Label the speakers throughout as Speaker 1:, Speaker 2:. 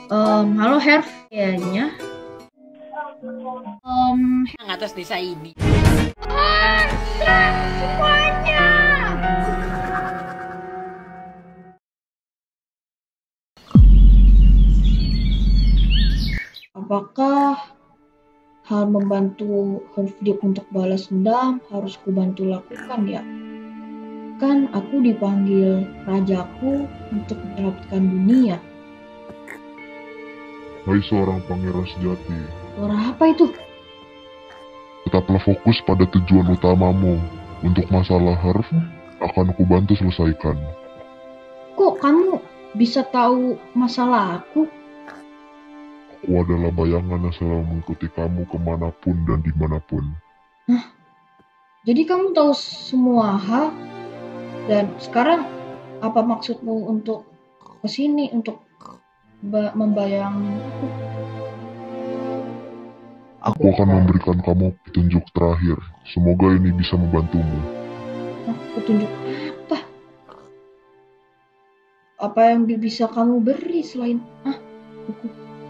Speaker 1: Halo Herv, kayaknya.
Speaker 2: Yang atas desa ini.
Speaker 1: Semuanya. Apakah hal membantu Hervdik untuk balas dendam harus kubantu lakukan ya? Kan aku dipanggil rajaku untuk menyelamatkan dunia.
Speaker 3: Hai seorang pangeran sejati,
Speaker 1: Suara apa itu?
Speaker 3: tetaplah fokus pada tujuan utamamu. Untuk masalah Harv, akan kubantu selesaikan.
Speaker 1: Kok kamu bisa tahu masalah aku?
Speaker 3: Aku adalah bayangan yang selalu mengikuti kamu kemanapun dan dimanapun.
Speaker 1: Jadi kamu tahu semua hal? Dan sekarang apa maksudmu untuk kesini untuk membayangi aku?
Speaker 3: Aku akan memberikan kamu petunjuk terakhir. Semoga ini bisa membantumu.
Speaker 1: Petunjuk apa? Apa yang bisa kamu beri selain buku?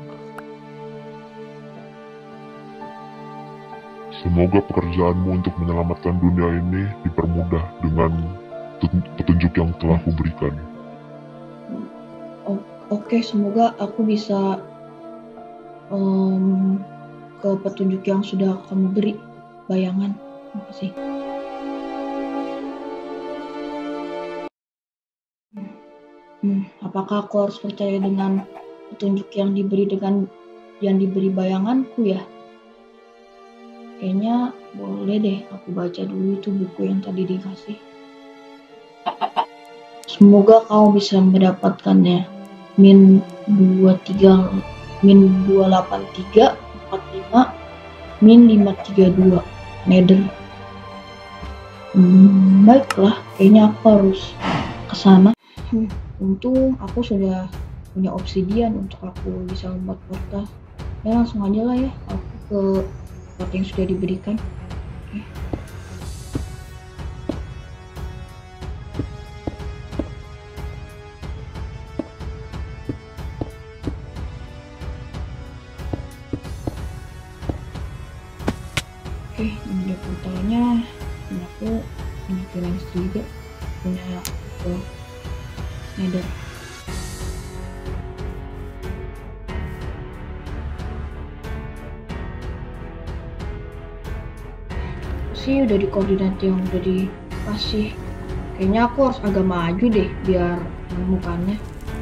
Speaker 3: Semoga pekerjaanmu untuk menyelamatkan dunia ini dipermudah dengan petunjuk yang telah kuberikan.
Speaker 1: Oke, semoga aku bisa ke petunjuk yang sudah kamu beri, bayangan. Terima kasih. Apakah aku harus percaya dengan petunjuk yang diberi bayanganku ya? Kayaknya boleh deh aku baca dulu itu buku yang tadi dikasih. Semoga kamu bisa mendapatkannya. Min 23, min 283, 45, min 532, Nether. Baiklah, kayaknya aku harus kesana. Untung aku sudah punya obsidian untuk aku bisa membuat portal. Ya langsung aja lah ya, aku ke tempat yang sudah diberikan. Oke, ini dia portalnya. Dan aku punya freelance juga, punya Nether. Sih udah di koordinat yang udah dikasih. Kayaknya aku harus agak maju deh biar menemukannya.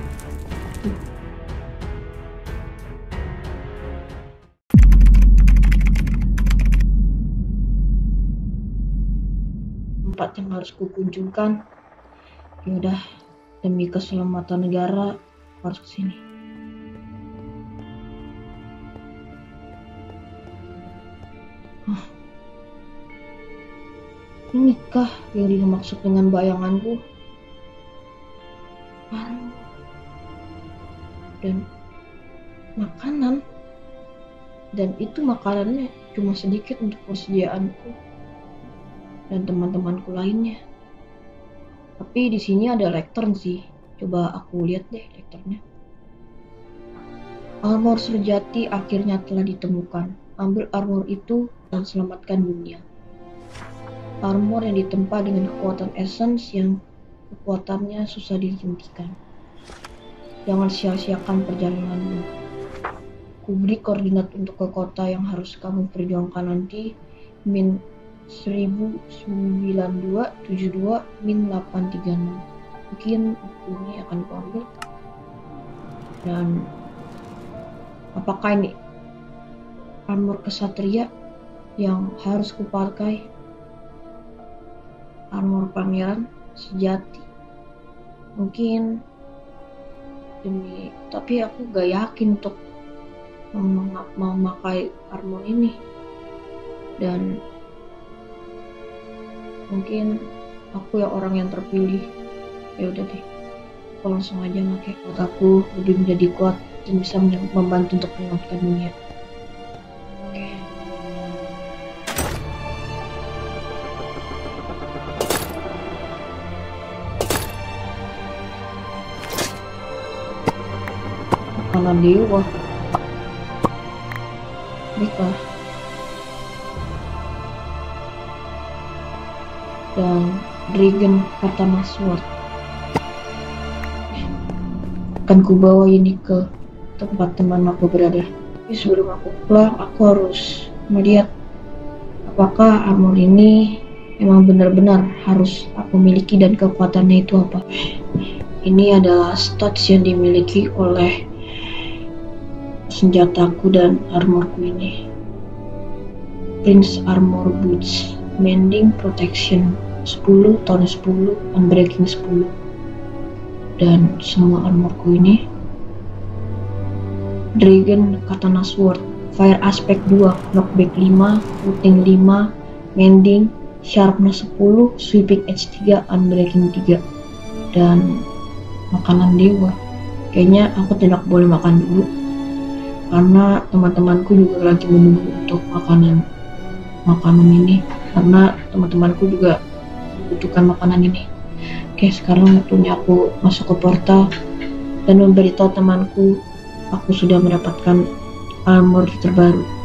Speaker 1: Tempat yang harus kukunjungkan. Ya udah, demi keselamatan negara harus kesini. Inikah yang dimaksud dengan bayanganku? Dan makanan. Dan itu makanannya cuma sedikit untuk persediaanku dan teman-temanku lainnya. Tapi di sini ada lectern sih. Coba aku lihat deh lecternnya. Armor sejati akhirnya telah ditemukan. Ambil armor itu dan selamatkan dunia. Armor yang ditempa dengan kekuatan essence yang kekuatannya susah dihentikan. Jangan sia-siakan perjalananmu. Kuberi koordinat untuk ke kota yang harus kamu perjuangkan nanti. Min 109272 min 836. Mungkin ini akan kuambil. Dan apakah ini armor kesatria yang harus kupakai? Armor pangeran sejati. Mungkin tapi aku gak yakin untuk memakai armor ini. Dan mungkin aku ya orang yang terpilih. Ya udah deh, aku langsung aja pakai buat aku lebih menjadi kuat dan bisa membantu untuk menyelamatkan dunia. makanan dewa. Baiklah. Dan Dragon Katana Sword. Akan kubawa ini ke tempat teman aku berada. Tapi sebelum aku pulang, aku harus melihat apakah armor ini memang benar-benar harus aku miliki dan kekuatannya itu apa. Ini adalah stats yang dimiliki oleh senjataku dan armorku ini. Prince Armor Boots, Mending Protection 10, tahun 10, Unbreaking 10. Dan semua armorku ini Dragon Katana Sword, Fire Aspect 2, Knockback 5, Looting 5, Mending, Sharpness 10, Sweeping Edge 3, Unbreaking 3. Dan makanan dewa, kayaknya aku tidak boleh makan dulu karena teman-temanku juga lagi menunggu untuk makanan ini, karena teman-temanku juga membutuhkan makanan ini. Oke, sekarang waktunya aku masuk ke portal dan memberitahu temanku aku sudah mendapatkan armor terbaru.